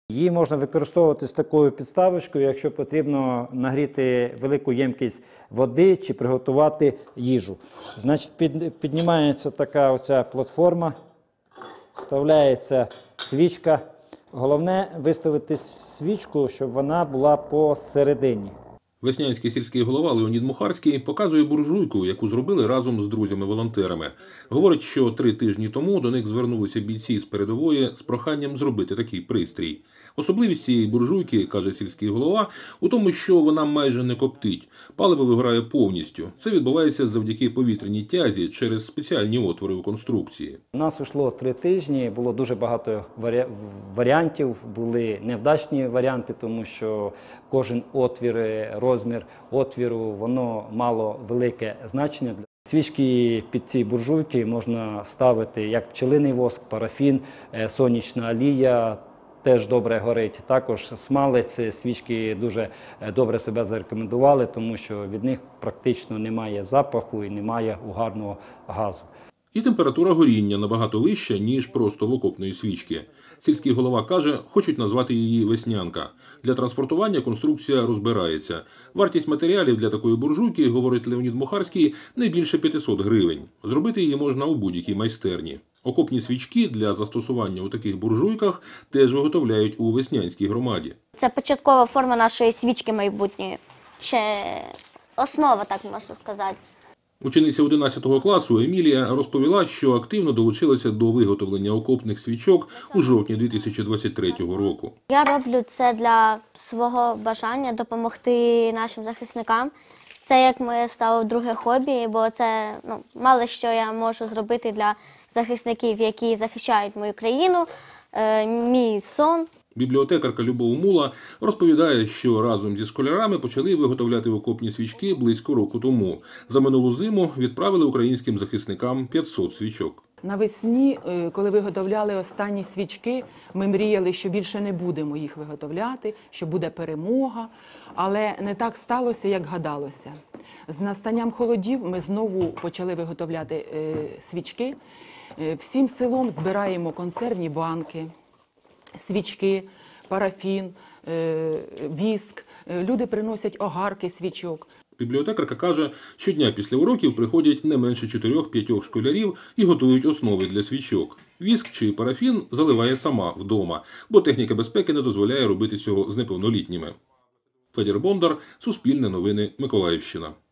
Її можна використовувати з такою підставочкою, якщо потрібно нагріти велику ємкість води чи приготувати їжу. Значить, піднімається така оця платформа, вставляється свічка. Головне виставити свічку, щоб вона була посередині. Веснянський сільський голова Леонід Мухарський показує буржуйку, яку зробили разом з друзями-волонтерами. Говорить, що 3 тижні тому до них звернулися бійці з передової з проханням зробити такий пристрій. Особливість цієї буржуйки, каже сільський голова, у тому, що вона майже не коптить. Паливо вигорає повністю. Це відбувається завдяки повітряній тязі через спеціальні отвори у конструкції. У нас йшло 3 тижні, було дуже багато варіантів, були невдачні варіанти, тому що кожен отвір, розмір отвіру, воно мало велике значення. Свічки під ці буржуйки можна ставити як пчелиний воск, парафін, сонячна олія, теж добре горить. Також смалець, свічки дуже добре себе зарекомендували, тому що від них практично немає запаху і немає угарного газу. І температура горіння набагато вища, ніж просто в окопної свічки. Сільський голова каже, хочуть назвати її «Веснянка». Для транспортування конструкція розбирається. Вартість матеріалів для такої буржуйки, говорить Леонід Мухарський, не більше 500 гривень. Зробити її можна у будь-якій майстерні. Окопні свічки для застосування у таких буржуйках теж виготовляють у Веснянській громаді. Це початкова форма нашої свічки майбутньої. Ще основа, так можна сказати. Учениця 11 класу Емілія розповіла, що активно долучилася до виготовлення окопних свічок у жовтні 2023 року. Я роблю це для свого бажання допомогти нашим захисникам. Це як моє стало друге хобі, бо це мало що я можу зробити для захисників, які захищають мою країну, мій сон. Бібліотекарка Любов Мула розповідає, що разом зі школярами почали виготовляти окопні свічки близько року тому. За минулу зиму відправили українським захисникам 500 свічок. Навесні, коли виготовляли останні свічки, ми мріяли, що більше не будемо їх виготовляти, що буде перемога, але не так сталося, як гадалося. З настанням холодів ми знову почали виготовляти свічки. Всім селом збираємо консервні банки, свічки, парафін, віск. Люди приносять огарки свічок. Бібліотекарка каже, щодня після уроків приходять не менше 4-5 школярів і готують основи для свічок. Віск чи парафін заливає сама вдома, бо техніка безпеки не дозволяє робити цього з неповнолітніми. Федір Бондар, Суспільне новини, Миколаївщина.